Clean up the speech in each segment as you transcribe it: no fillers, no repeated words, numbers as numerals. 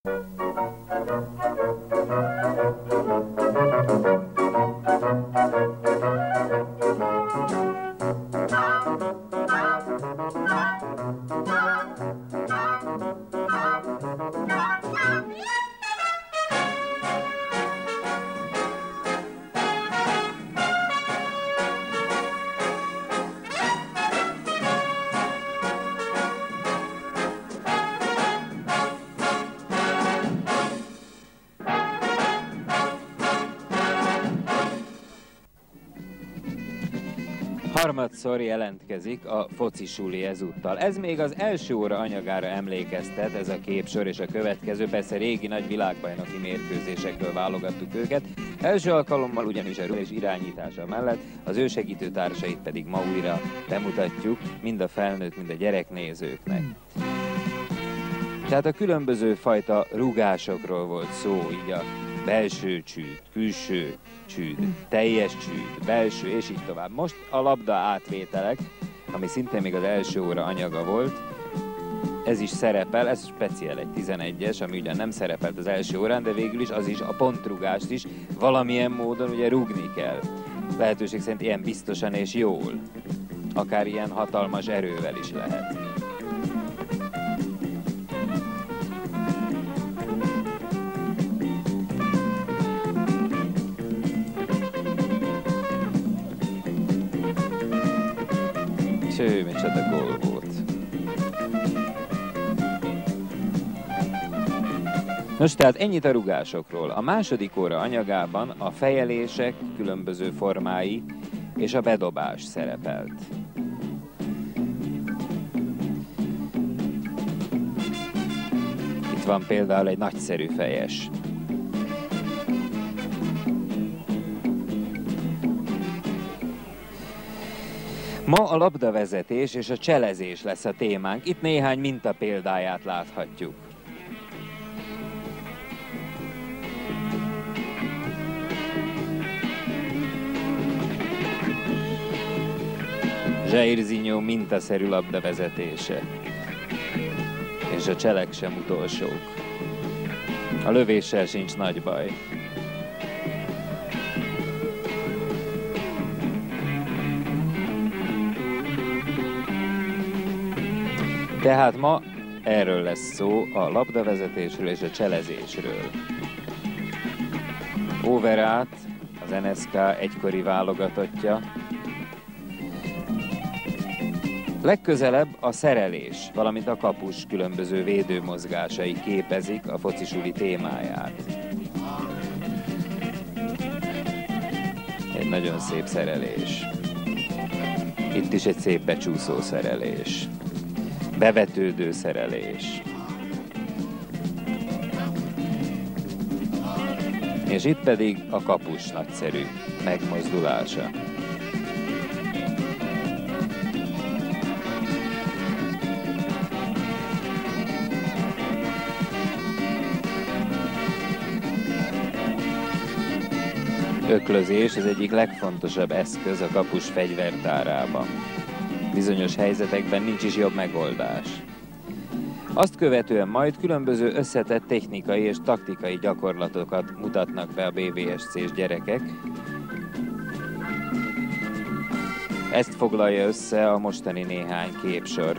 Harmadszor jelentkezik a foci suli ezúttal. Ez még az első óra anyagára emlékeztet, ez a képsor és a következő, persze régi nagy világbajnoki mérkőzésekről válogattuk őket. Első alkalommal ugyanis a és irányítása mellett az ő segítő társait pedig ma újra bemutatjuk mind a felnőtt, mind a gyereknézőknek. Tehát a különböző fajta rúgásokról volt szó, így a belső csűd, külső csűd, teljes csűd, belső és így tovább. Most a labda átvételek, ami szintén még az első óra anyaga volt, ez is szerepel, ez speciál egy 11-es, ami ugyan nem szerepelt az első órán, de végül is az is, a pontrúgást is valamilyen módon ugye rúgni kell. Lehetőség szerint ilyen biztosan és jól, akár ilyen hatalmas erővel is lehet. Cső, micsoda gól volt. Nos, tehát ennyit a rugásokról. A második óra anyagában a fejelések különböző formái és a bedobás szerepelt. Itt van például egy nagyszerű fejes. Ma a labdavezetés és a cselezés lesz a témánk. Itt néhány mintapéldáját láthatjuk. Jairzinho mintaszerű labdavezetése. És a cselek sem utolsók. A lövéssel sincs nagy baj. Tehát ma erről lesz szó, a labdavezetésről és a cselezésről. Overát, az NSK egykori válogatottja. Legközelebb a szerelés, valamint a kapus különböző védőmozgásai képezik a focisuli témáját. Egy nagyon szép szerelés. Itt is egy szép becsúszó szerelés. Bevetődő szerelés. És itt pedig a kapus nagyszerű megmozdulása. Öklözés az egyik legfontosabb eszköz a kapus fegyvertárában. Bizonyos helyzetekben nincs is jobb megoldás. Azt követően majd különböző összetett technikai és taktikai gyakorlatokat mutatnak be a BVSC-s gyerekek. Ezt foglalja össze a mostani néhány képsor.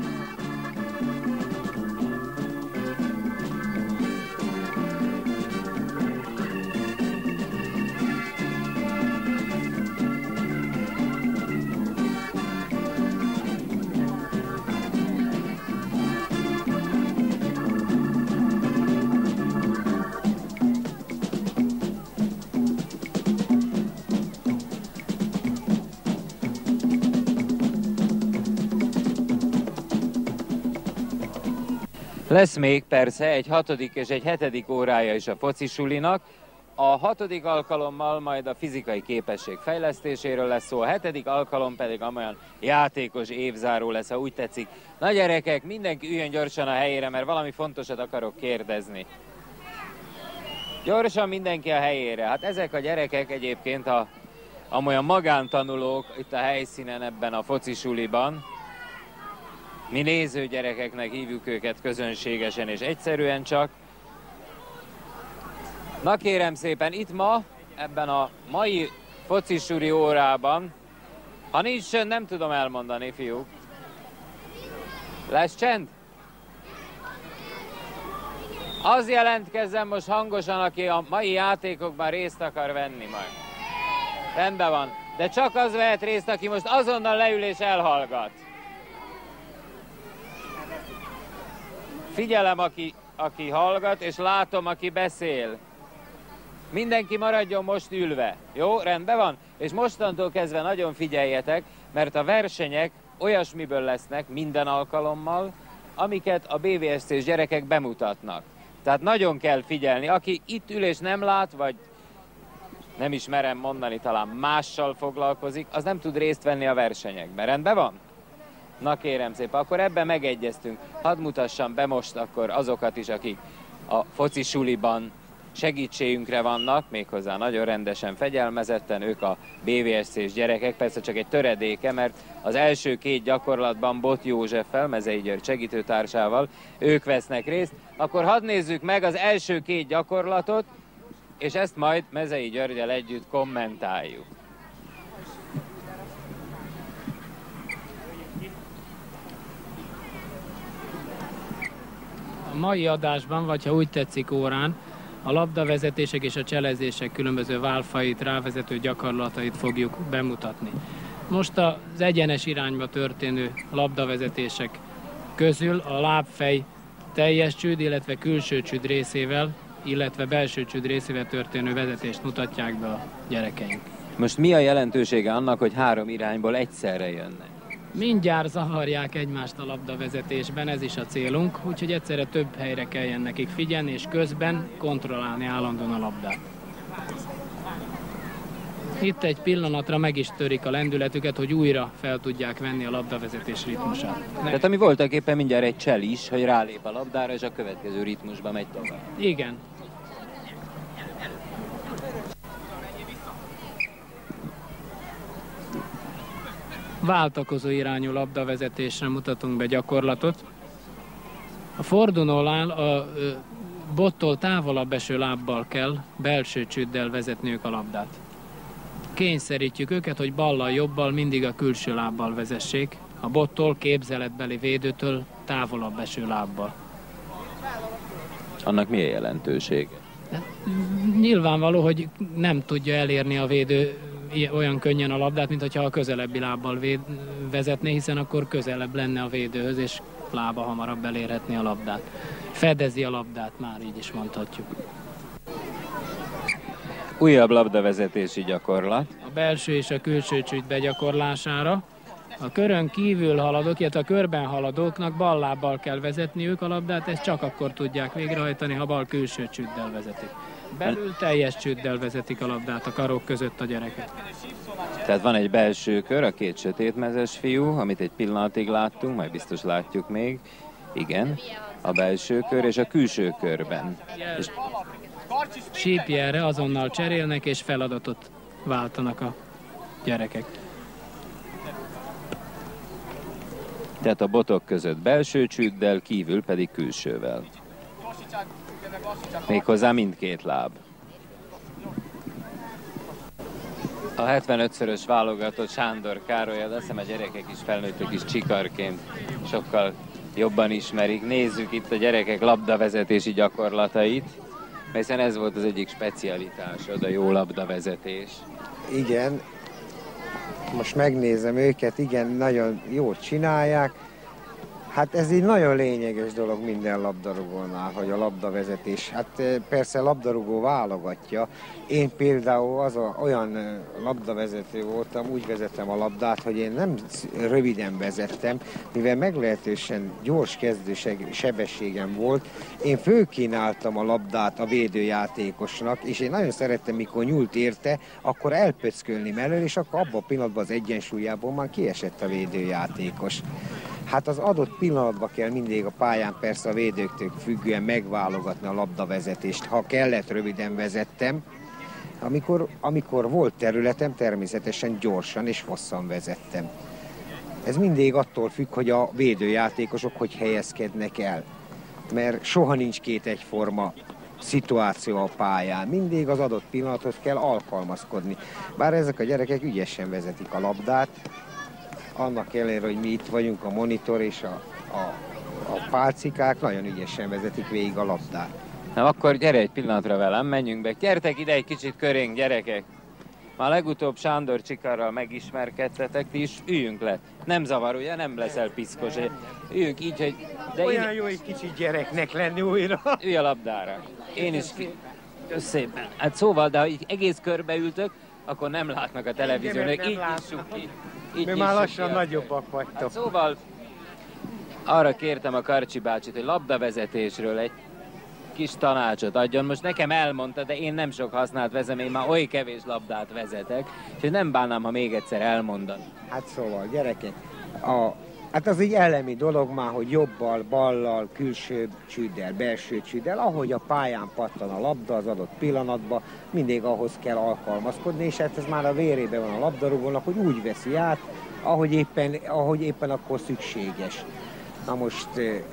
Lesz még persze egy 6. és egy 7. órája is a focisulinak. A 6. alkalommal majd a fizikai képesség fejlesztéséről lesz szó, a 7. alkalom pedig amolyan játékos évzáró lesz, ha úgy tetszik. Na gyerekek, mindenki üljön gyorsan a helyére, mert valami fontosat akarok kérdezni. Gyorsan mindenki a helyére. Hát ezek a gyerekek egyébként amolyan magántanulók itt a helyszínen ebben a focisuliban. Mi nézőgyerekeknek hívjuk őket közönségesen és egyszerűen csak. Na kérem szépen, itt ma, ebben a mai focisúri órában, ha nincs csönd, nem tudom elmondani, fiúk. Lesz csend? Az jelentkezzen most hangosan, aki a mai játékokban részt akar venni majd. Rendben van, de csak az vehet részt, aki most azonnal leül és elhallgat. Figyelem, aki hallgat, és látom, aki beszél. Mindenki maradjon most ülve. Jó, rendben van? És mostantól kezdve nagyon figyeljetek, mert a versenyek olyasmiből lesznek minden alkalommal, amiket a BVSC-s gyerekek bemutatnak. Tehát nagyon kell figyelni. Aki itt ül és nem lát, vagy nem is merem mondani, talán mással foglalkozik, az nem tud részt venni a versenyekben. Rendben van? Na kérem szépen, akkor ebben megegyeztünk. Hadd mutassam be most akkor azokat is, akik a foci suliban segítségünkre vannak, méghozzá nagyon rendesen, fegyelmezetten, ők a BVSC-s gyerekek, persze csak egy töredéke, mert az első két gyakorlatban Bot Józseffel, Mezei György segítőtársával ők vesznek részt. Akkor hadd nézzük meg az első két gyakorlatot, és ezt majd Mezei Györggyel együtt kommentáljuk. A mai adásban, vagy ha úgy tetszik órán, a labdavezetések és a cselezések különböző válfait, rávezető gyakorlatait fogjuk bemutatni. Most az egyenes irányba történő labdavezetések közül a lábfej teljes csőd, illetve külső csőd részével, illetve belső csőd részével történő vezetést mutatják be a gyerekeink. Most mi a jelentősége annak, hogy három irányból egyszerre jönnek? Mindjárt zavarják egymást a labdavezetésben, ez is a célunk, úgyhogy egyszerre több helyre kelljen nekik figyelni, és közben kontrollálni állandóan a labdát. Itt egy pillanatra meg is törik a lendületüket, hogy újra fel tudják venni a labdavezetés ritmusát. Tehát ami voltak éppen mindjárt egy csel is, hogy rálép a labdára, és a következő ritmusba megy tovább. Igen. Váltakozó irányú labdavezetésre mutatunk be gyakorlatot. A fordulónál a bottól távolabb eső lábbal kell belső csőddel vezetniük a labdát. Kényszerítjük őket, hogy ballal, jobbal mindig a külső lábbal vezessék, a bottól, képzeletbeli védőtől távolabb eső lábbal. Annak milyen jelentősége? Nyilvánvaló, hogy nem tudja elérni a védő olyan könnyen a labdát, mint hogyha a közelebbi lábbal vezetné, hiszen akkor közelebb lenne a védőhöz, és lába hamarabb elérhetné a labdát. Fedezi a labdát, már így is mondhatjuk. Újabb labdavezetési gyakorlat. A belső és a külső csőd begyakorlására. A körön kívül haladók, illetve a körben haladóknak bal lábbal kell vezetniük a labdát, ezt csak akkor tudják végrehajtani, ha bal külső csőddel vezetik. Belül teljes csőddel vezetik a labdát a karok között a gyerekek. Tehát van egy belső kör, a két sötétmezes fiú, amit egy pillanatig láttunk, majd biztos látjuk még. Igen, a belső kör és a külső körben. És sípjelre azonnal cserélnek és feladatot váltanak a gyerekek. Tehát a botok között belső csőddel, kívül pedig külsővel. Méghozzá mindkét láb. A 75-szörös válogatott Sándor Károly, azt hiszem a gyerekek is, felnőttek is csikarként sokkal jobban ismerik. Nézzük itt a gyerekek labdavezetési gyakorlatait, hiszen ez volt az egyik specialitásod, a jó labdavezetés. Igen, most megnézem őket, igen, nagyon jól csinálják. Hát ez egy nagyon lényeges dolog minden labdarúgónál, hogy a labdavezetés. Hát persze labdarúgó válogatja. Én például olyan labdavezető voltam, úgy vezetem a labdát, hogy én nem röviden vezettem, mivel meglehetősen gyors kezdősebességem volt. Én fölkínáltam a labdát a védőjátékosnak, és én nagyon szerettem, mikor nyúlt érte, akkor elpöckölni mellől, és akkor abban a pillanatban az egyensúlyából már kiesett a védőjátékos. Hát az adott pillanatban kell mindig a pályán persze a védőktől függően megválogatni a labdavezetést. Ha kellett, röviden vezettem. Amikor volt területem, természetesen gyorsan és hosszan vezettem. Ez mindig attól függ, hogy a védőjátékosok hogy helyezkednek el. Mert soha nincs két egyforma szituáció a pályán. Mindig az adott pillanathoz kell alkalmazkodni. Bár ezek a gyerekek ügyesen vezetik a labdát, annak ellenére, hogy mi itt vagyunk, a monitor és a pálcikák nagyon ügyesen vezetik végig a labdát. Na akkor gyere egy pillanatra velem, menjünk be. Gyertek ide egy kicsit körénk, gyerekek. Már legutóbb Sándor Csikarral megismerkedtetek, ti is üljünk le. Nem zavar, ugye? Nem leszel piszkos. Üljünk így, hogy... De olyan jó egy kicsit gyereknek lenni újra. Ülj a labdára. Én is szépen. Hát szóval, de ha így egész körbe ültök, akkor nem látnak a televízión. Így nyissuk ki. Mi már lassan nagyobbak vagytok. Hát szóval arra kértem a Karcsi bácsit, hogy labdavezetésről egy kis tanácsot adjon. Most nekem elmondta, de én nem sok használt vezem, én már oly kevés labdát vezetek, és nem bánnám, ha még egyszer elmondani. Hát szóval, gyerekek, hát az egy elemi dolog már, hogy jobbal, ballal, külső csüddel, belső csüddel, ahogy a pályán pattan a labda az adott pillanatban, mindig ahhoz kell alkalmazkodni, és hát ez már a vérében van a labdarúgónak, hogy úgy veszi át, ahogy éppen akkor szükséges. Na most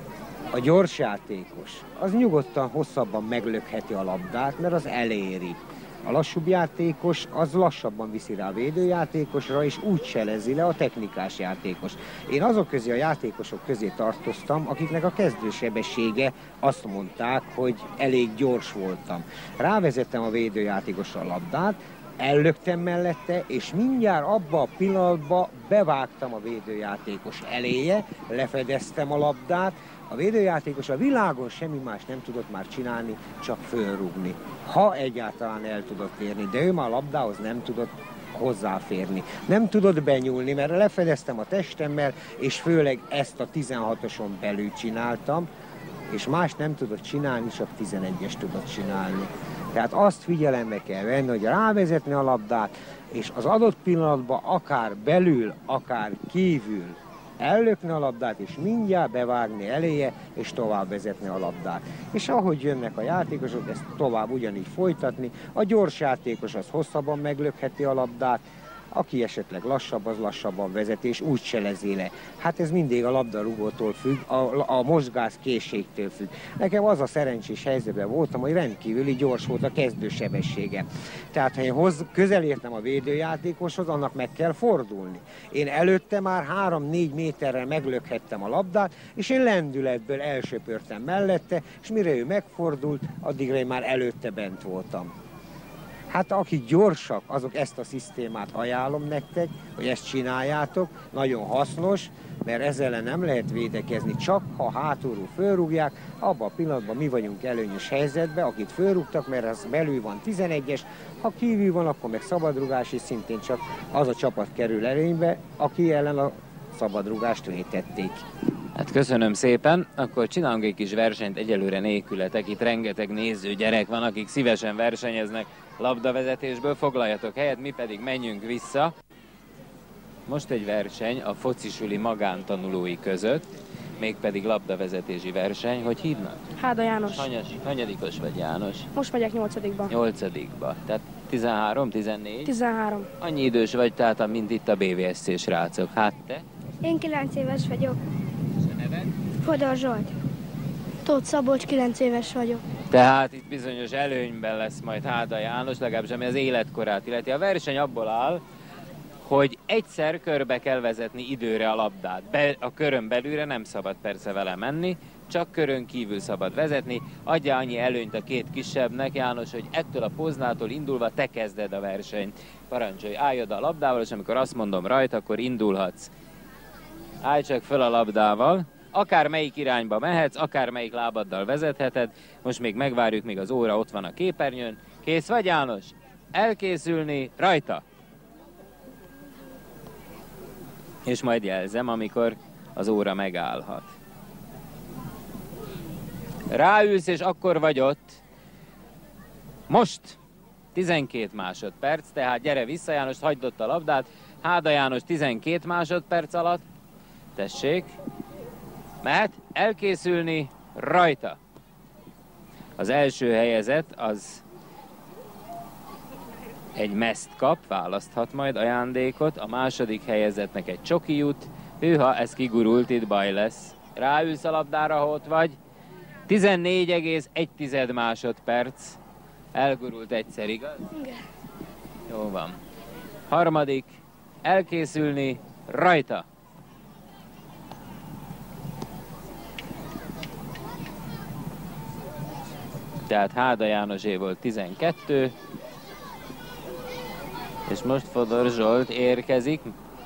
a gyorsjátékos, az nyugodtan hosszabban meglökheti a labdát, mert az eléri. A lassúbb játékos, az lassabban viszi rá a védőjátékosra, és úgy selezi le a technikás játékos. Én azok közé, a játékosok közé tartoztam, akiknek a kezdősebessége azt mondták, hogy elég gyors voltam. Rávezettem a védőjátékosra a labdát, ellöktem mellette, és mindjárt abba a pillanatban bevágtam a védőjátékos eléje, lefedeztem a labdát. A védőjátékos a világon semmi más nem tudott már csinálni, csak fölrúgni. Ha egyáltalán el tudott érni, de ő már a labdához nem tudott hozzáférni. Nem tudott benyúlni, mert lefedeztem a testemmel, és főleg ezt a 16-oson belül csináltam, és más nem tudott csinálni, csak 11-es tudott csinálni. Tehát azt figyelembe kell venni, hogy rávezetni a labdát, és az adott pillanatban akár belül, akár kívül ellökni a labdát, és mindjárt bevágni eléje, és tovább vezetni a labdát. És ahogy jönnek a játékosok, ezt tovább ugyanígy folytatni. A gyors játékos az hosszabban meglökheti a labdát, aki esetleg lassabb, az lassabban vezet, és úgy selezi le. Hát ez mindig a labdarúgótól függ, a mozgás készségtől függ. Nekem az a szerencsés helyzetben voltam, hogy rendkívüli gyors volt a kezdősebessége. Tehát ha én közel értem a védőjátékoshoz, annak meg kell fordulni. Én előtte már 3-4 méterrel meglökhettem a labdát, és én lendületből elsöpörtem mellette, és mire ő megfordult, addigra én már előtte bent voltam. Hát akik gyorsak, azok ezt a szisztémát ajánlom nektek, hogy ezt csináljátok, nagyon hasznos, mert ezzel nem lehet védekezni, csak ha hátulról fölrúgják, abban a pillanatban mi vagyunk előnyös helyzetben, akit fölrúgtak, mert az belül van 11-es, ha kívül van, akkor meg szabadrugás, és szintén csak az a csapat kerül előnybe, aki ellen a szabadrugást vétették. Hát köszönöm szépen, akkor csinálunk egy kis versenyt egyelőre nélkületek. Itt rengeteg néző gyerek van, akik szívesen versenyeznek labdavezetésből, foglaljatok helyet, mi pedig menjünk vissza. Most egy verseny a focisuli magántanulói között, mégpedig labdavezetési verseny. Hogy hívnak? Háda János. Hanyadikos vagy János? Most megyek 8-ba. 8-ba. Tehát 13, 14? 13. Annyi idős vagy, tehát mint itt a BVSC srácok. Hát te? Én 9 éves vagyok. És a neved? Fodor Zsolt. Tóth Szabolcs, 9 éves vagyok. Tehát itt bizonyos előnyben lesz majd Háda János, legalábbis ami az életkorát illeti. A verseny abból áll, hogy egyszer körbe kell vezetni időre a labdát. A körön belülre nem szabad persze vele menni, csak körön kívül szabad vezetni. Adja annyi előnyt a két kisebbnek, János, hogy ettől a poznától indulva te kezded a versenyt. Parancsolj, állj oda a labdával, és amikor azt mondom rajta, akkor indulhatsz. Állj csak föl a labdával. Akár melyik irányba mehetsz, akár melyik lábaddal vezetheted. Most még megvárjuk, míg az óra ott van a képernyőn. Kész vagy, János? Elkészülni, rajta! És majd jelzem, amikor az óra megállhat. Ráülsz, és akkor vagy ott. Most 12 másodperc, tehát gyere vissza, János, hagyd ott a labdát. Háda János 12 másodperc alatt. Tessék. Mehet, elkészülni, rajta. Az első helyezett az egy meszt kap, választhat majd ajándékot. A második helyezettnek egy csoki jut. Hűha, ez kigurult, itt baj lesz. Ráülsz a labdára, ha ott vagy. 14,1 másodperc. Elgurult egyszer, igaz? Igen. Jó van. Harmadik, elkészülni, rajta! Tehát Háda Jánosé volt 12, és most Fodor Zsolt érkezik.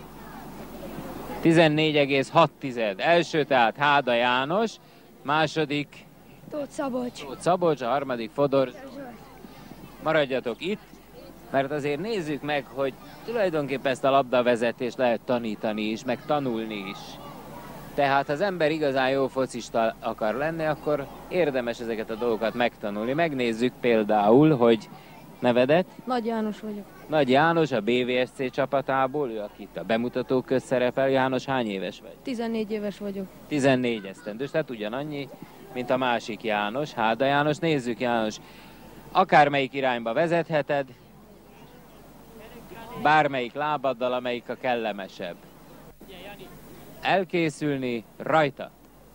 14,6. Első tehát Háda János, második Tóth Szabolcs. Tóth Szabolcs, a harmadik Fodor. Maradjatok itt, mert azért nézzük meg, hogy tulajdonképpen ezt a labdavezetést lehet tanítani is, meg tanulni is. Tehát ha az ember igazán jó focista akar lenni, akkor érdemes ezeket a dolgokat megtanulni. Megnézzük például, hogy nevedet? Nagy János vagyok. Nagy János a BVSC csapatából, ő akit a bemutató közt szerepel. János, hány éves vagy? 14 éves vagyok. 14 esztendős, tehát ugyanannyi, mint a másik János, Háda János. Nézzük, János, akármelyik irányba vezetheted, bármelyik lábaddal, amelyik a kellemesebb. Elkészülni, rajta!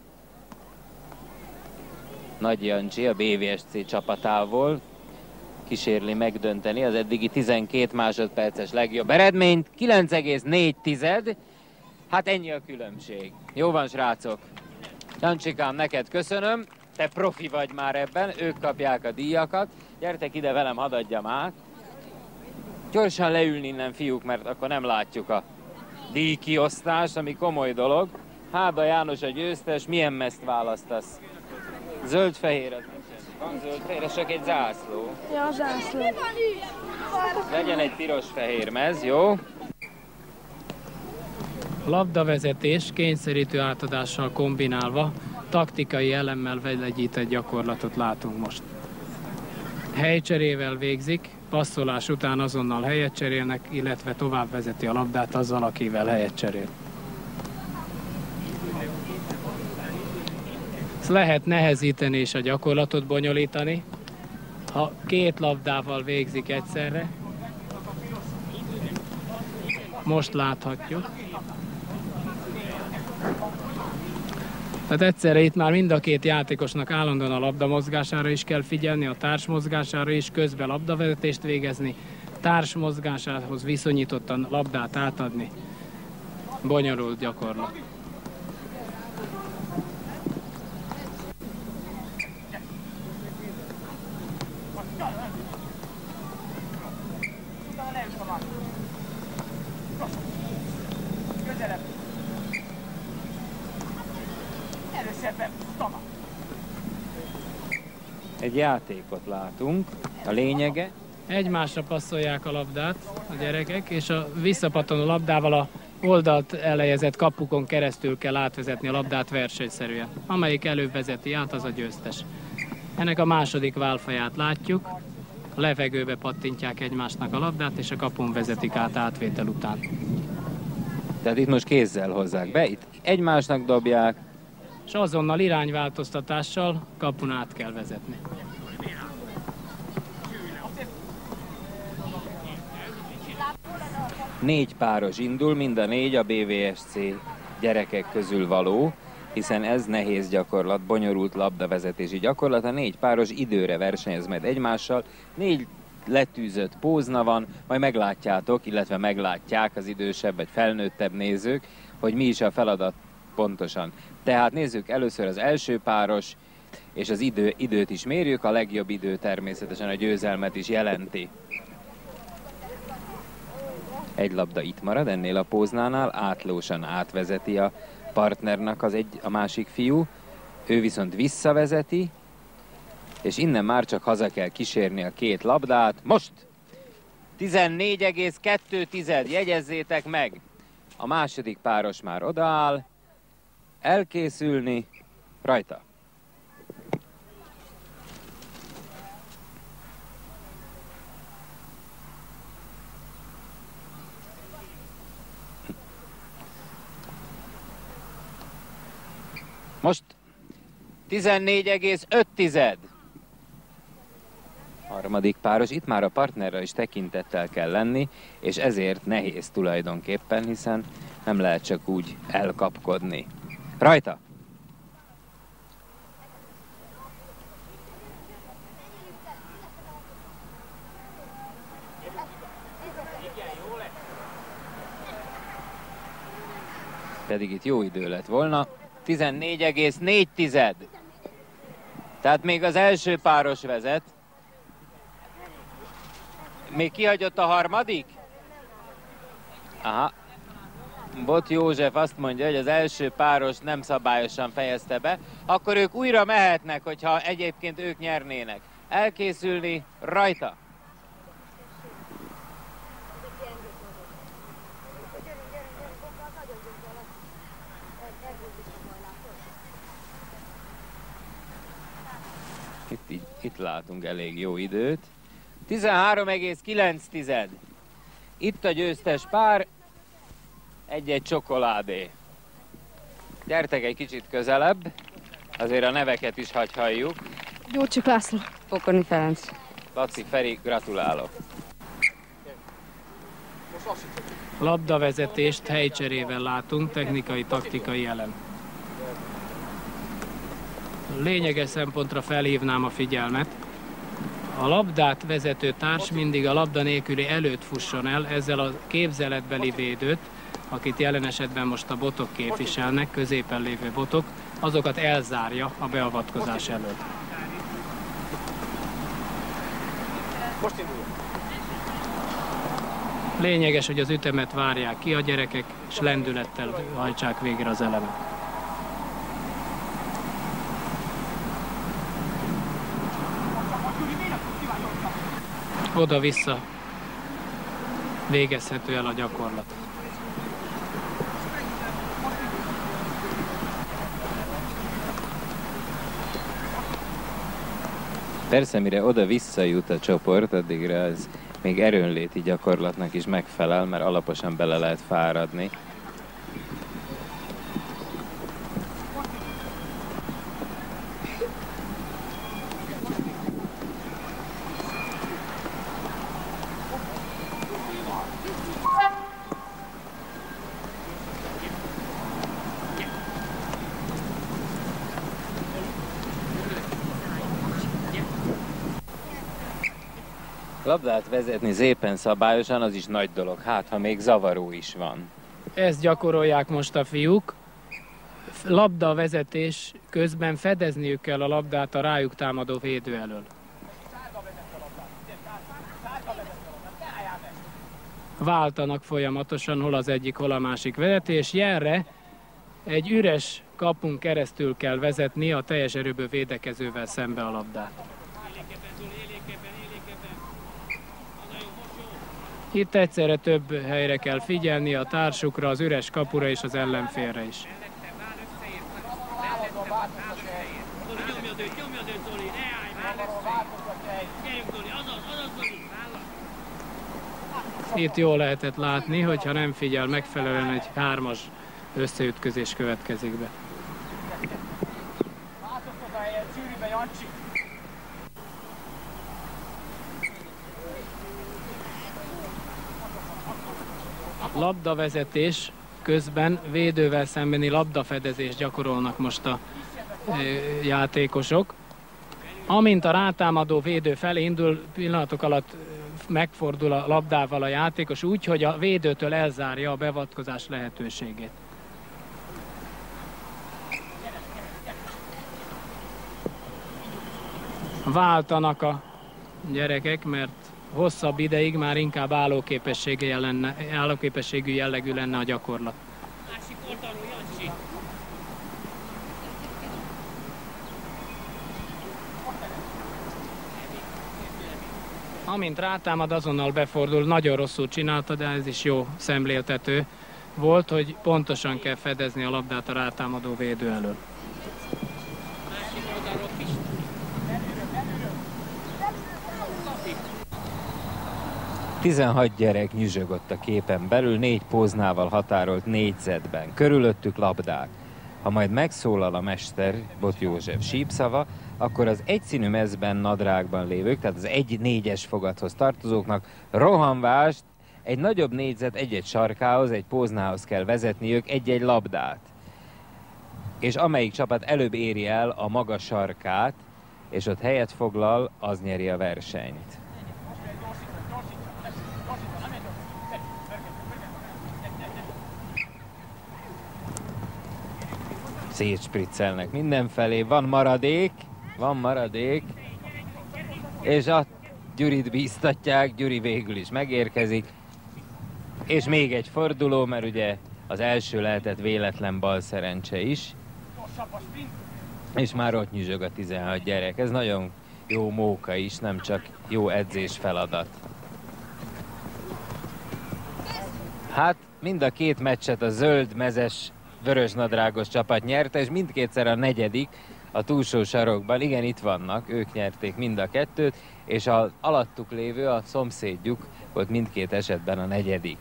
Nagy Jancsi a BVSC csapatából kísérli megdönteni az eddigi 12 másodperces legjobb eredményt. 9,4. Hát ennyi a különbség. Jó van, srácok. Jancsikám, neked köszönöm. Te profi vagy már ebben, ők kapják a díjakat. Gyertek ide velem, hadd adjam át. Gyorsan leülni innen, fiúk, mert akkor nem látjuk a díjkiosztást, ami komoly dolog. Háda János a győztes, milyen mezt választasz? Zöld-fehér az van, zöld-fehér, ez csak egy zászló. Ja, zászló. Legyen egy piros-fehér mez, jó? Labdavezetés kényszerítő átadással kombinálva, taktikai elemmel vegyített gyakorlatot látunk most. Helycserével végzik, passzolás után azonnal helyet cserélnek, illetve tovább vezeti a labdát azzal, akivel helyet cserél. Ezt lehet nehezíteni és a gyakorlatot bonyolítani, ha két labdával végzik egyszerre. Most láthatjuk. Tehát egyszerre itt már mind a két játékosnak állandóan a labda mozgására is kell figyelni, a társ mozgására is, közben labdavezetést végezni, társ mozgásához viszonyítottan labdát átadni. Bonyolult gyakorlat. Egy játékot látunk, a lényege. Egymásra passzolják a labdát a gyerekek, és a visszapattanó labdával a oldalt elhelyezett kapukon keresztül kell átvezetni a labdát versenyszerűen. Amelyik előbb vezeti át, az a győztes. Ennek a második válfaját látjuk. A levegőbe pattintják egymásnak a labdát, és a kapun vezetik át átvétel után. Tehát itt most kézzel hozzák be, itt egymásnak dobják. És azonnal irányváltoztatással kapun át kell vezetni. Négy páros indul, mind a négy a BVSC gyerekek közül való, hiszen ez nehéz gyakorlat, bonyolult labdavezetési gyakorlat. A négy páros időre versenyez majd egymással, négy letűzött pózna van, majd meglátjátok, illetve meglátják az idősebb vagy felnőttebb nézők, hogy mi is a feladat pontosan. Tehát nézzük először az első páros, és az időt is mérjük, a legjobb idő természetesen a győzelmet is jelenti. Egy labda itt marad ennél a póznánál, átlósan átvezeti a partnernak a másik fiú, ő viszont visszavezeti, és innen már csak haza kell kísérni a két labdát. Most 14,2, jegyezzétek meg! A második páros már odaáll, elkészülni, rajta! Most 14,5. Harmadik páros, itt már a partnerre is tekintettel kell lenni, és ezért nehéz tulajdonképpen, hiszen nem lehet csak úgy elkapkodni. Rajta! Pedig itt jó idő lett volna. 14,4. Tehát még az első páros vezet. Még kihagyott a harmadik? Aha. Bot József azt mondja, hogy az első páros nem szabályosan fejezte be. Akkor ők újra mehetnek, hogyha egyébként ők nyernének. Elkészülni, rajta! Itt látunk elég jó időt. 13,9. Itt a győztes pár, egy-egy csokoládé. Gyertek egy kicsit közelebb, azért a neveket is halljuk. Gyurcsik László. Pokorni Ferenc. Laci Feri, gratulálok. Labdavezetést helycserével látunk, technikai-taktikai elem. Lényeges szempontra felhívnám a figyelmet. A labdát vezető társ mindig a labda nélküli előtt fusson el, ezzel a képzeletbeli védőt, akit jelen esetben most a botok képviselnek, középen lévő botok, azokat elzárja a beavatkozás előtt. Lényeges, hogy az ütemet várják ki a gyerekek, és lendülettel hajtsák végre az elemet. Oda-vissza végezhető el a gyakorlat. Persze, mire oda-vissza jut a csoport, addigra ez még erőnléti gyakorlatnak is megfelel, mert alaposan bele lehet fáradni. Labdát vezetni szépen szabályosan, az is nagy dolog, hát ha még zavaró is van. Ezt gyakorolják most a fiúk. Labdavezetés közben fedezniük kell a labdát a rájuk támadó védő elől. Váltanak folyamatosan, hol az egyik, hol a másik vezetés. Jelre egy üres kapun keresztül kell vezetni a teljes erőből védekezővel szembe a labdát. Itt egyszerre több helyre kell figyelni, a társukra, az üres kapura és az ellenfélre is. Itt jól lehetett látni, hogyha nem figyel megfelelően, egy 3-as összeütközés következik be. Labdavezetés közben védővel szembeni labdafedezést gyakorolnak most a játékosok. Amint a rátámadó védő felé indul, pillanatok alatt megfordul a labdával a játékos úgy, hogy a védőtől elzárja a beavatkozás lehetőségét. Váltanak a gyerekek, mert hosszabb ideig már inkább állóképességű jellegű lenne a gyakorlat. Amint rátámad, azonnal befordul, nagyon rosszul csinálta, de ez is jó szemléltető volt, hogy pontosan kell fedezni a labdát a rátámadó védő elől. 16 gyerek nyüzsögött a képen belül, 4 póznával határolt négyzetben. Körülöttük labdák. Ha majd megszólal a mester, Bot József sípszava, akkor az egyszínű mezben, nadrágban lévők, tehát az 1-4-es fogathoz tartozóknak rohanvást egy nagyobb négyzet egy-egy sarkához, egy póznához kell vezetniük egy-egy labdát. És amelyik csapat előbb éri el a maga sarkát, és ott helyet foglal, az nyeri a versenyt. szétspriccelnek mindenfelé. Van maradék, és a Gyurit bíztatják, Gyuri végül is megérkezik. És még egy forduló, mert ugye az első lehetett véletlen balszerencse is. És már ott nyüzsög a 16 gyerek. Ez nagyon jó móka is, nem csak jó edzés feladat. Hát mind a két meccset a zöld, mezes, vörösnadrágos csapat nyerte, és mindkétszer a negyedik a túlsó sarokban. Igen, itt vannak, ők nyerték mind a kettőt, és az alattuk lévő, a szomszédjuk volt mindkét esetben a negyedik.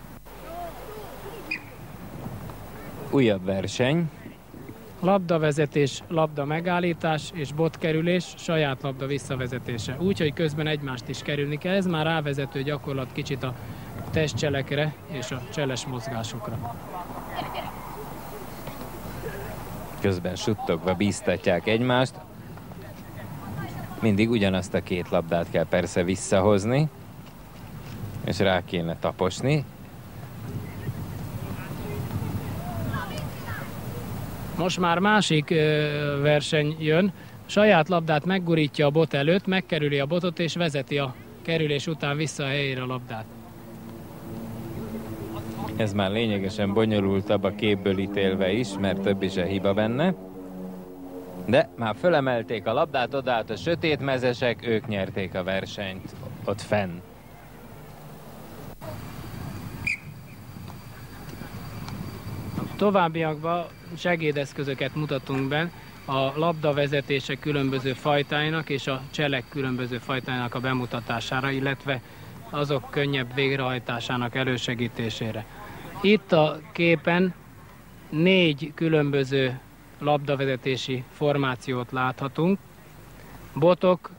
Újabb verseny. Labdavezetés, labda megállítás és botkerülés, saját labda visszavezetése. Úgy, hogy közben egymást is kerülni kell. Ez már rávezető gyakorlat kicsit a testcselekre és a cseles mozgásokra. Közben suttogva bíztatják egymást. Mindig ugyanazt a két labdát kell persze visszahozni, és rá kéne taposni. Most már másik verseny jön. Saját labdát meggurítja a bot előtt, megkerüli a botot és vezeti a kerülés után vissza a helyére a labdát. Ez már lényegesen bonyolultabb a képből ítélve is, mert több is a hiba benne. De már fölemelték a labdát, odaállt a sötét mezesek, ők nyerték a versenyt ott fenn. Továbbiakban segédeszközöket mutatunk be a labdavezetések különböző fajtáinak és a cselek különböző fajtáinak a bemutatására, illetve azok könnyebb végrehajtásának elősegítésére. Itt a képen 4 különböző labdavezetési formációt láthatunk. Botok,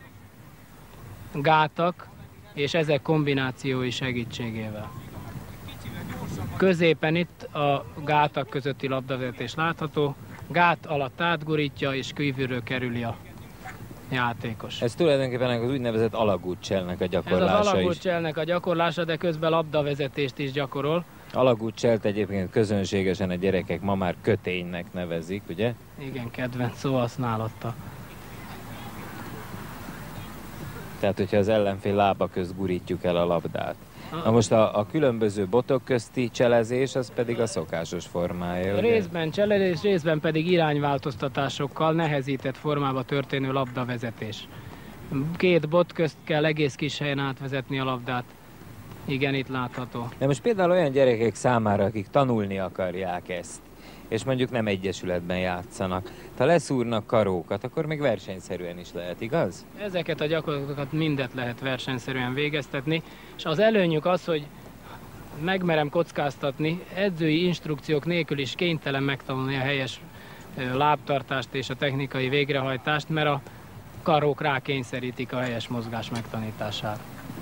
gátak és ezek kombinációi segítségével. Középen itt a gátak közötti labdavezetés látható. Gát alatt átgurítja és kívülről kerüli a játékos. Ez tulajdonképpen az úgynevezett alagútcselnek a gyakorlása Ez az alagútcselnek a gyakorlása, de közben labdavezetést is gyakorol. Alagútcselt egyébként közönségesen a gyerekek ma már köténynek nevezik, ugye? Igen, kedvenc szóhasználata. Tehát, hogyha az ellenfél lába közt gurítjuk el a labdát. Na most a különböző botok közti cselezés, az pedig a szokásos formája. Ugye? Részben cselezés, részben pedig irányváltoztatásokkal nehezített formába történő labdavezetés. 2 bot közt kell egész kis helyen átvezetni a labdát. Igen, itt látható. De most például olyan gyerekek számára, akik tanulni akarják ezt, és mondjuk nem egyesületben játszanak, ha leszúrnak karókat, akkor még versenyszerűen is lehet, igaz? Ezeket a gyakorlatokat mindet lehet versenyszerűen végeztetni, és az előnyük az, hogy megmerem kockáztatni, edzői instrukciók nélkül is kénytelen megtanulni a helyes lábtartást és a technikai végrehajtást, mert a karók rákényszerítik a helyes mozgás megtanítására.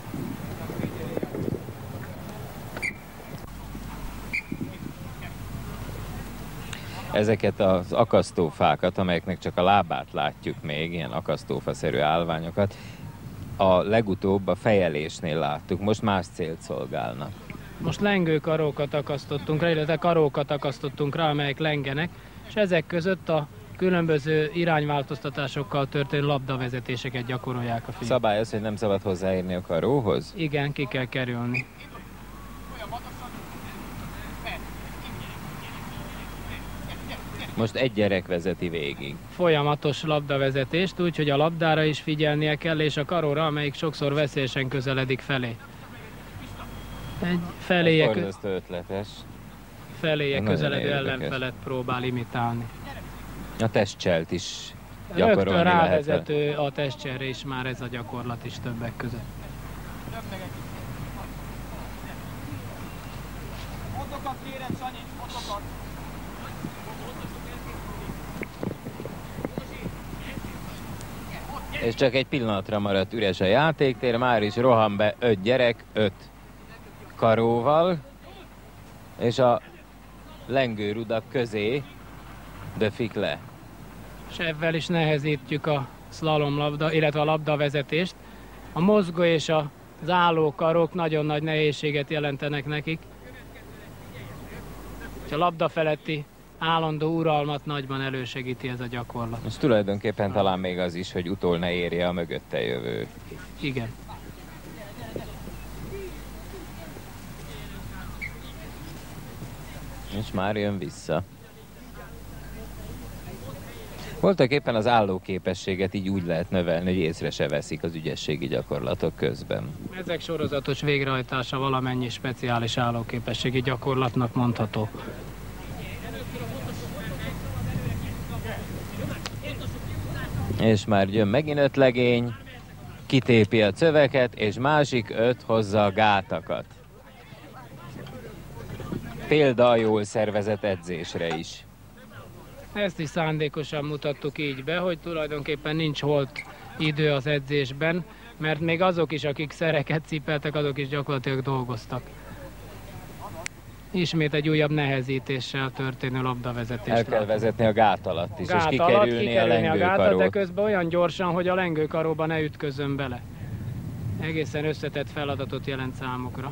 Ezeket az akasztófákat, amelyeknek csak a lábát látjuk még, ilyen akasztófaszerű állványokat, a legutóbb a fejelésnél láttuk, most más célt szolgálnak. Most lengő karókat akasztottunk rá, illetve karókat akasztottunk rá, amelyek lengenek, és ezek között a különböző irányváltoztatásokkal történő labdavezetéseket gyakorolják a fiúk. Szabály az, hogy nem szabad hozzáérni a karóhoz? Igen, ki kell kerülni. Most egy gyerek vezeti végig. Folyamatos labdavezetést, úgyhogy a labdára is figyelnie kell, és a karóra, amelyik sokszor veszélyesen közeledik felé. Egy borzasztó ötletes. feléje közeledő ellenfelet próbál imitálni. A testcselt is gyakorolni Rögtön lehet. rávezető a testcselre is már ez a gyakorlat is többek között. Fotokat kérem, Sanyi, fotokat! És csak egy pillanatra maradt üres a játéktér, már is rohan be 5 gyerek, 5 karóval, és a lengőrudak közé döfik le. És ebben is nehezítjük a szlalomlabda, illetve a labdavezetést. A mozgó és az álló karok nagyon nagy nehézséget jelentenek nekik. És a labda feletti állandó uralmat nagyban elősegíti ez a gyakorlat. És tulajdonképpen talán még az is, hogy utol ne érje a mögötte jövő. Igen. És már jön vissza. Voltak éppen az állóképességet így úgy lehet növelni, hogy észre se veszik az ügyességi gyakorlatok közben. Ezek sorozatos végrehajtása valamennyi speciális állóképességi gyakorlatnak mondható. És már jön megint 5 legény, kitépi a cöveket, és másik 5 hozza a gátakat. Példa a jól szervezett edzésre is. Ezt is szándékosan mutattuk így be, hogy tulajdonképpen nincs holt idő az edzésben, mert még azok is, akik szereket cipeltek, azok is gyakorlatilag dolgoztak. Ismét egy újabb nehezítéssel történő labdavezetés. El kell vezetni a gát alatt is, Gát és alatt kikerülni a lengőkarót. de közben olyan gyorsan, hogy a lengőkaróba ne ütközön bele. Egészen összetett feladatot jelent számukra.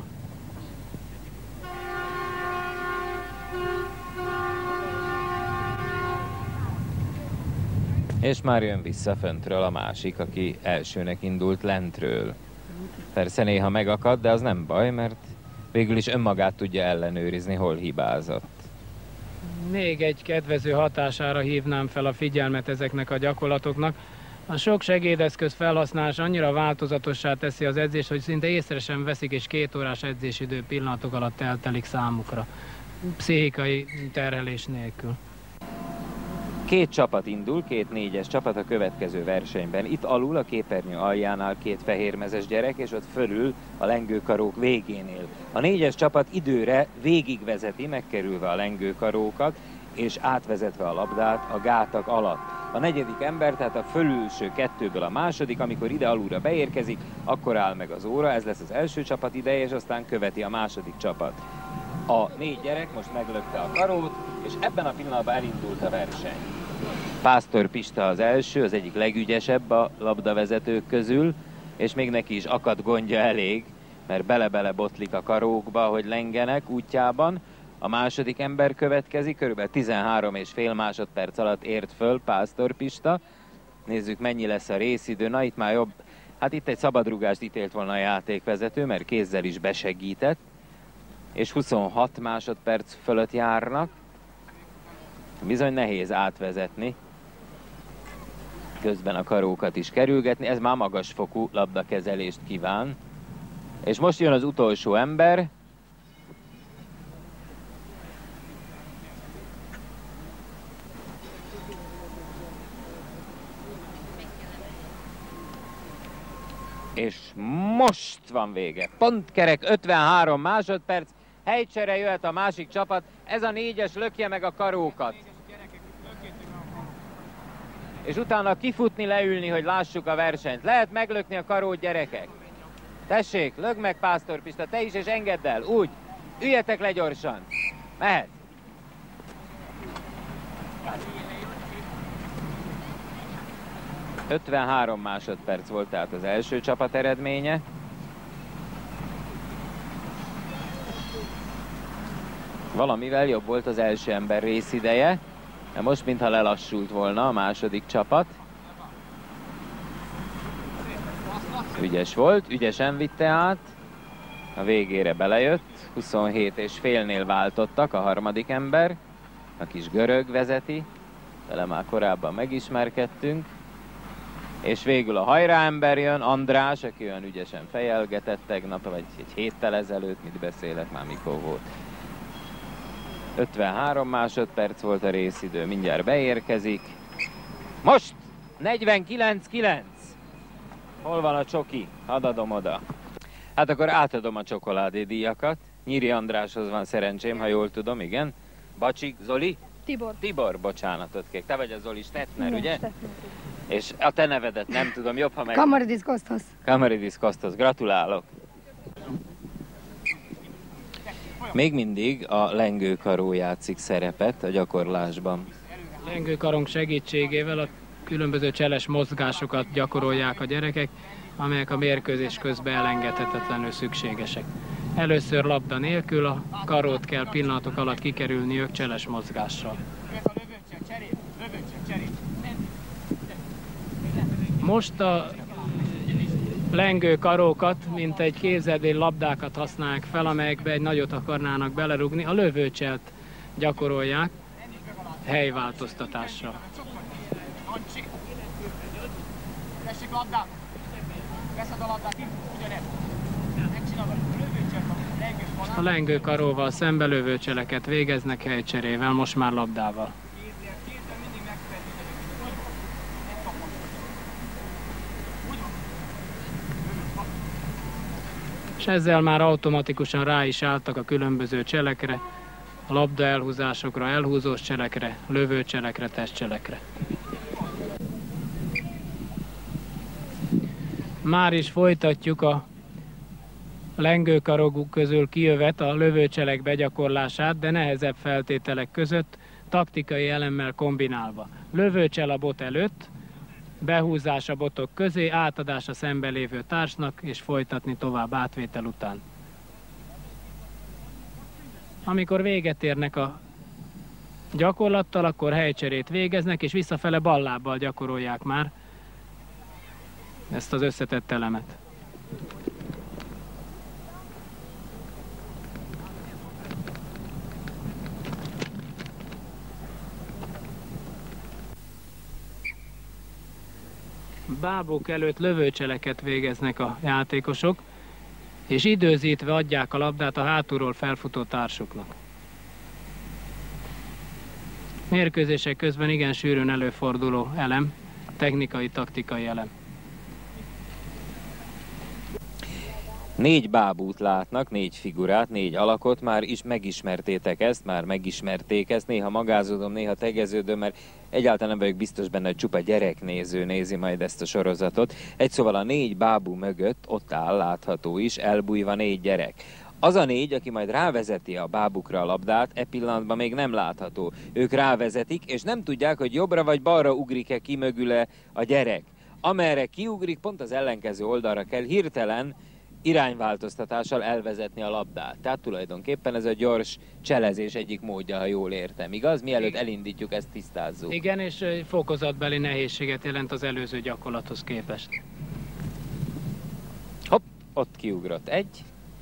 És már jön vissza föntről a másik, aki elsőnek indult lentről. Persze néha megakad, de az nem baj, mert végül is önmagát tudja ellenőrizni, hol hibázott. Még egy kedvező hatására hívnám fel a figyelmet ezeknek a gyakorlatoknak. A sok segédeszköz felhasználása annyira változatossá teszi az edzést, hogy szinte észre sem veszik, és 2 órás edzésidő pillanatok alatt eltelik számukra. Pszichikai terhelés nélkül. 2 csapat indul, 2 4-es csapat a következő versenyben. Itt alul a képernyő aljánál 2 fehérmezes gyerek, és ott fölül a lengőkarók végénél. A 4-es csapat időre végigvezeti, megkerülve a lengőkarókat, és átvezetve a labdát a gátak alatt. A 4. ember, tehát a fölülső 2-ből a második, amikor ide alulra beérkezik, akkor áll meg az óra, ez lesz az első csapat ideje, és aztán követi a második csapat. A 4 gyerek most meglökte a karót, és ebben a pillanatban elindult a verseny. Pásztor Pista az első, az egyik legügyesebb a labdavezetők közül, és még neki is akad gondja elég, mert bele-bele botlik a karókba, hogy lengenek útjában. A második ember következik, körülbelül 13,5 másodperc alatt ért föl Pásztor Pista. Nézzük, mennyi lesz a részidő. Na, itt már jobb. Hát itt egy szabadrúgást ítélt volna a játékvezető, mert kézzel is besegített. És 26 másodperc fölött járnak. Bizony nehéz átvezetni. Közben a karókat is kerülgetni. Ez már magasfokú labdakezelést kíván. És most jön az utolsó ember. És most van vége. Pontkerek 53 másodperc. Helycsere jöhet a másik csapat. Ez a 4-es lökje meg a karókat. És utána kifutni, leülni, hogy lássuk a versenyt. Lehet meglökni a karót, gyerekek? Tessék, lögd meg, Pásztor Pista, te is, és engedd el. Úgy. Üljetek le gyorsan. Mehet. ...53 másodperc volt tehát az első csapat eredménye. Valamivel jobb volt az első ember részideje, de most mintha lelassult volna a második csapat. Ügyes volt, ügyesen vitte át, a végére belejött, 27,5-nél váltottak a harmadik ember, a kis görög vezeti, vele már korábban megismerkedtünk. És végül a hajráember jön, András, aki olyan ügyesen fejelgetett tegnap, vagy egy héttel ezelőtt, mit beszélek, már mikor volt. 53 másodperc volt a részidő, mindjárt beérkezik. Most 49-9. Hol van a csoki? Hadd adom oda. Hát akkor átadom a csokoládédíjakat. Nyíri Andráshoz van szerencsém, ha jól tudom, igen. Bacsik, Zoli? Tibor. Tibor, bocsánatot kérek. Te vagy a Zoli Stettner, Igen, ugye? Stettner. És a te nevedet nem tudom, jobb, ha meg... Kamaridis Kostas. Kamaridis Kostas, gratulálok! Még mindig a lengőkaró játszik szerepet a gyakorlásban. A lengőkarunk segítségével a különböző cseles mozgásokat gyakorolják a gyerekek, amelyek a mérkőzés közben elengedhetetlenül szükségesek. Először labda nélkül, a karót kell pillanatok alatt kikerülniük cseles mozgással. Most a lengő karókat, mint egy képzeldél labdákat használják fel, amelyekbe egy nagyot akarnának belerugni, a lövőcselt gyakorolják helyváltoztatásra. Tessék labdát! Veszed a labdát, ugyanez. Megcsinálod a lövőcselt a lengős vonal. A lengő karóval szembe lövőcseleket végeznek helycserével, most már labdával. Kézzel mindig megfelelni. Nem kapod. Úgy van. És ezzel már automatikusan rá is álltak a különböző cselekre, a labda elhúzásokra, elhúzós cselekre, lövőcselekre, testcselekre. Már is folytatjuk a lengőkarok közül kijövet a lövőcselek begyakorlását, de nehezebb feltételek között, taktikai elemmel kombinálva. Lövőcsel a bot előtt, behúzás a botok közé, átadás a szembe lévő társnak, és folytatni tovább átvétel után. Amikor véget érnek a gyakorlattal, akkor helycserét végeznek, és visszafele ballábbal gyakorolják már ezt az összetett elemet. Bábuk előtt lövőcseleket végeznek a játékosok, és időzítve adják a labdát a hátulról felfutó társuknak. Mérkőzések közben igen sűrűn előforduló elem, technikai, taktikai elem. 4 bábút látnak, 4 figurát, 4 alakot, már is megismertétek ezt, már megismerték ezt, néha magázódom, néha tegeződöm, mert egyáltalán nem vagyok biztos benne, hogy csupa gyereknéző nézi majd ezt a sorozatot. Egy szóval a 4 bábú mögött ott áll, látható is, elbújva 4 gyerek. Az a 4, aki majd rávezeti a bábukra a labdát, e pillanatban még nem látható. Ők rávezetik, és nem tudják, hogy jobbra vagy balra ugrik-e ki mögüle a gyerek. Amerre kiugrik, pont az ellenkező oldalra kell hirtelen irányváltoztatással elvezetni a labdát. Tehát tulajdonképpen ez a gyors cselezés egyik módja, ha jól értem. Igaz? Mielőtt elindítjuk, ezt tisztázzuk. Igen, és fokozatbeli nehézséget jelent az előző gyakorlathoz képest. Hopp, ott kiugrott egy.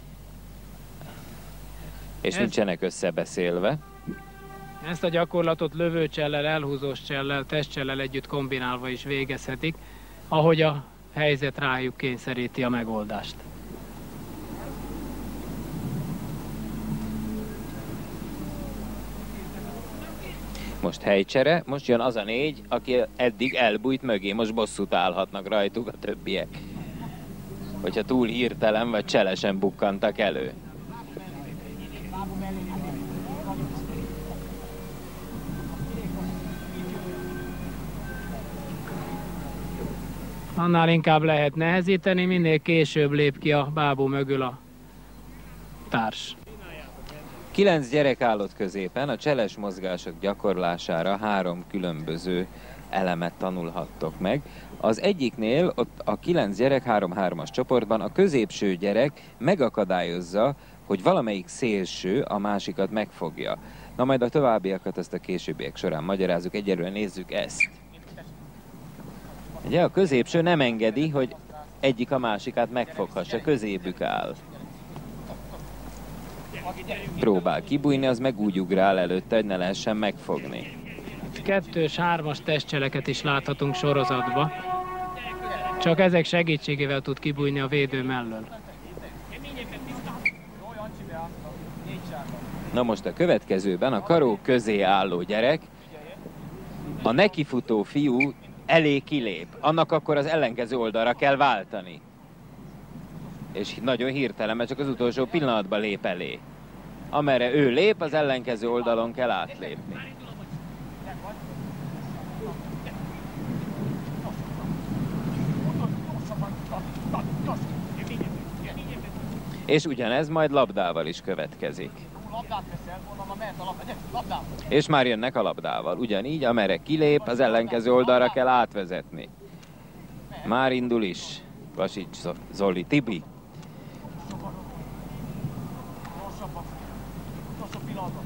És nincsenek összebeszélve. Ezt a gyakorlatot lövőcsellel, elhúzós csellel, testcsellel együtt kombinálva is végezhetik, ahogy a helyzet rájuk kényszeríti a megoldást. Most helycsere, most jön az a 4, aki eddig elbújt mögé, most bosszút állhatnak rajtuk a többiek. Hogyha túl hirtelen vagy cselesen bukkantak elő. Annál inkább lehet nehezíteni, minél később lép ki a bábú mögül a társ. 9 gyerek állott középen, a cseles mozgások gyakorlására 3 különböző elemet tanulhattok meg. Az egyiknél ott a 9 gyerek 3-3-as csoportban a középső gyerek megakadályozza, hogy valamelyik szélső a másikat megfogja. Na majd a továbbiakat azt a későbbiek során magyarázzuk, egyelőre nézzük ezt. Ugye a középső nem engedi, hogy egyik a másikát megfoghassa, közébük áll. Próbál kibújni, az meg úgy ugrál előtte, hogy ne lehessen megfogni. 2-es, 3-as testcseleket is láthatunk sorozatba. Csak ezek segítségével tud kibújni a védő mellől. Na most a következőben a karó közé álló gyerek, a nekifutó fiú elé kilép. Annak akkor az ellenkező oldalra kell váltani. És nagyon hirtelen, mert csak az utolsó pillanatban lép elé. Amerre ő lép, az ellenkező oldalon kell átlépni. És ugyanez majd labdával is következik. És már jönnek a labdával. Ugyanígy, amerre kilép, az ellenkező oldalra kell átvezetni. Már indul is. Vasics Zoli, Tibi. oldalon.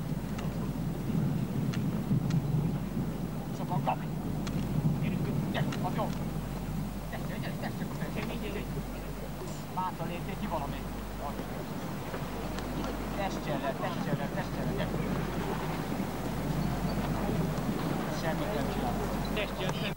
Sokan kap. Gyere, az jó. Gyere, csak a felé. Mátra léptél ki valamit. Testcsellel, gyere. Semmit nem csinál.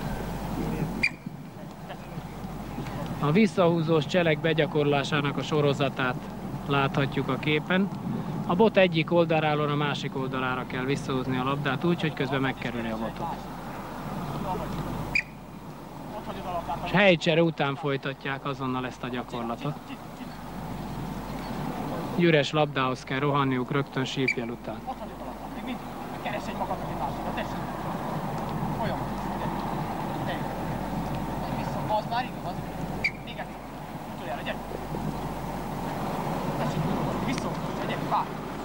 A visszahúzós cselek begyakorlásának a sorozatát láthatjuk a képen. A bot egyik oldaláról a másik oldalára kell visszahúzni a labdát úgy, hogy közben megkerüli a botot. És helycsere után folytatják azonnal ezt a gyakorlatot. Üres labdához kell rohanniuk rögtön sípjel után. Keresd egy magadnak egy másikat, tessék! Olyan! Vissza, az már igaz! Még egyszer! Utoljára, gyere! Tessék, vissza, gyere, várj!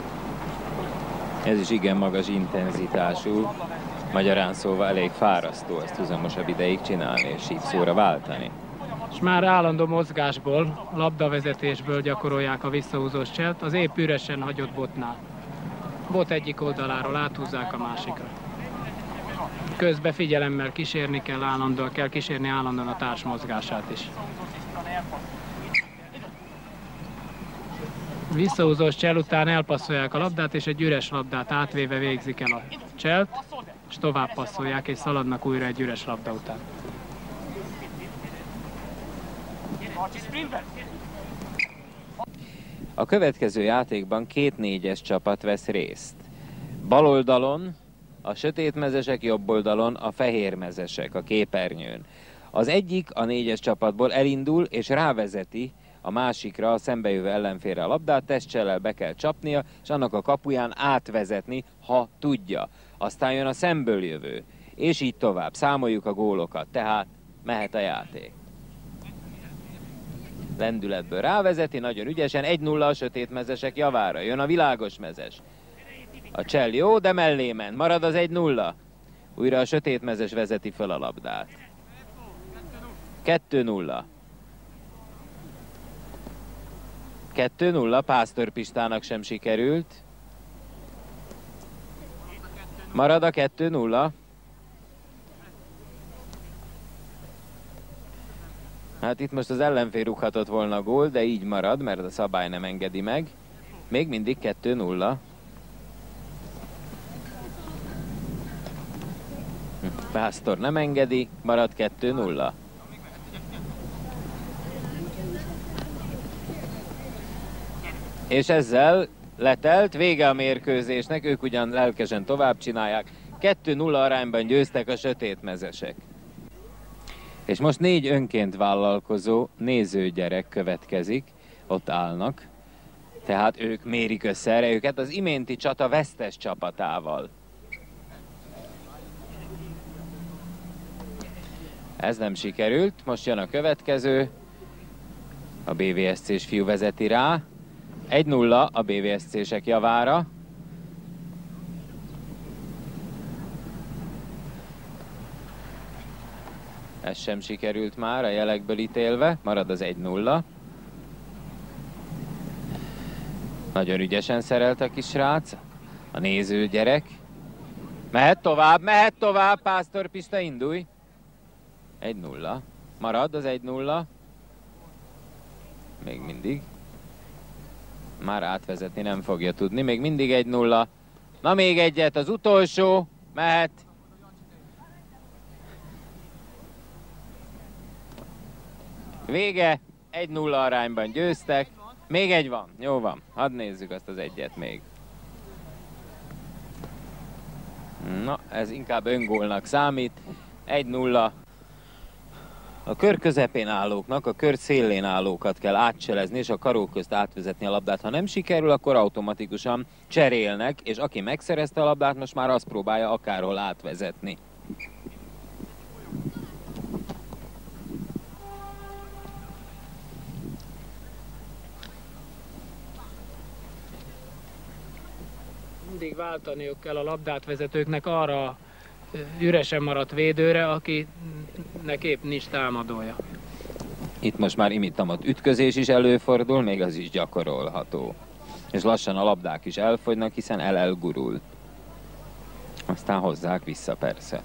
Ez is igen magas intenzitású, magyarán szóval elég fárasztó ezt huzamosabb ideig csinálni és sípszóra váltani. És már állandó mozgásból, labdavezetésből gyakorolják a visszahúzós cselt az épp üresen hagyott botnál. Bot egyik oldaláról áthúzzák a másikra. Közben figyelemmel kísérni kell kísérni állandóan a társ mozgását is. Visszahúzós csel után elpasszolják a labdát, és egy üres labdát átvéve végzik el a cselt, és tovább passzolják, és szaladnak újra egy üres labda után. A következő játékban 2 4-es csapat vesz részt. Bal oldalon a sötétmezesek, jobb oldalon a fehérmezesek a képernyőn. Az egyik a 4-es csapatból elindul és rávezeti a másikra, a szembejövő ellenfélre a labdát, testcsellel be kell csapnia, és annak a kapuján átvezetni, ha tudja. Aztán jön a szemből jövő, és így tovább. Számoljuk a gólokat, tehát mehet a játék. Lendületből rávezeti, nagyon ügyesen, 1-0 a sötétmezesek javára. Jön a világos mezes. A csell jó, de mellé ment. Marad az 1-0. Újra a sötétmezes vezeti föl a labdát. 2-0. 2-0, Pásztor Pistának sem sikerült. Marad a 2-0. Hát itt most az ellenfél rúghatott volna a gól, de így marad, mert a szabály nem engedi meg. Még mindig 2-0. Pásztor nem engedi, marad 2-0. És ezzel letelt, vége a mérkőzésnek, ők ugyan lelkesen tovább csinálják. 2-0 arányban győztek a sötétmezesek. És most 4 önként vállalkozó nézőgyerek következik, ott állnak. Tehát ők mérik össze erejüket az iménti csata vesztes csapatával. Ez nem sikerült, most jön a következő. A BVSC-s fiú vezeti rá. 1-0 a BVSC-sek javára. Ez sem sikerült már a jelekből ítélve, marad az 1-0. Nagyon ügyesen szerelt a kisrác, a néző gyerek. Mehet tovább, Pásztor Pista, indulj! 1-0, marad az 1-0. Még mindig. Már átvezetni nem fogja tudni, még mindig 1-0. Na még egyet, az utolsó, mehet. Vége, 1-0 arányban győztek. Még egy van, jó van, hadd nézzük azt az egyet még. Na, ez inkább öngólnak számít. 1-0. A kör közepén állóknak, a kör szélén állókat kell átcselezni, és a karók közt átvezetni a labdát. Ha nem sikerül, akkor automatikusan cserélnek, és aki megszerezte a labdát, most már azt próbálja akárhol átvezetni. Mindig váltaniuk kell a labdát vezetőknek arra üresen maradt védőre, akinek épp nincs támadója. Itt most már imitamott ütközés is előfordul, még az is gyakorolható. És lassan a labdák is elfogynak, hiszen elgurul. Aztán hozzák vissza persze.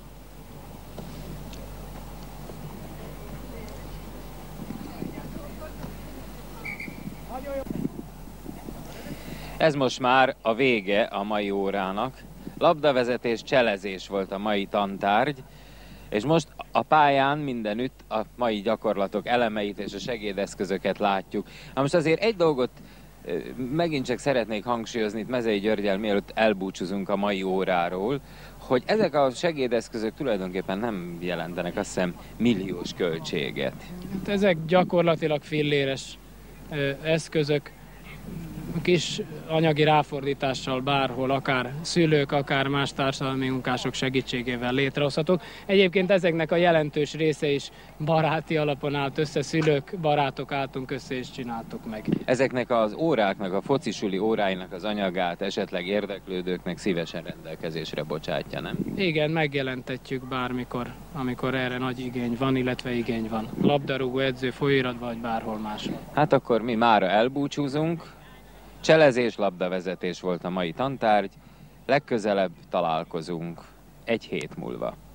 Ez most már a vége a mai órának. Labdavezetés, cselezés volt a mai tantárgy, és most a pályán mindenütt a mai gyakorlatok elemeit és a segédeszközöket látjuk. Na most azért egy dolgot megint csak szeretnék hangsúlyozni itt Mezei Györggyel, mielőtt elbúcsúzunk a mai óráról, hogy ezek a segédeszközök tulajdonképpen nem jelentenek, azt hiszem, milliós költséget. Ezek gyakorlatilag filléres eszközök, kis anyagi ráfordítással bárhol, akár szülők, akár más társadalmi munkások segítségével létrehozhatók. Egyébként ezeknek a jelentős része is baráti alapon állt össze, szülők, barátok álltunk össze és csináltuk meg. Ezeknek az óráknak, a focisuli óráinak az anyagát esetleg érdeklődőknek szívesen rendelkezésre bocsátja, nem? Igen, megjelentetjük bármikor, amikor erre nagy igény van, illetve igény van. Labdarúgó edző folyóiratban vagy bárhol máshol. Hát akkor mi mára elbúcsúzunk. Cselezés, labdavezetés volt a mai tantárgy, legközelebb találkozunk egy hét múlva.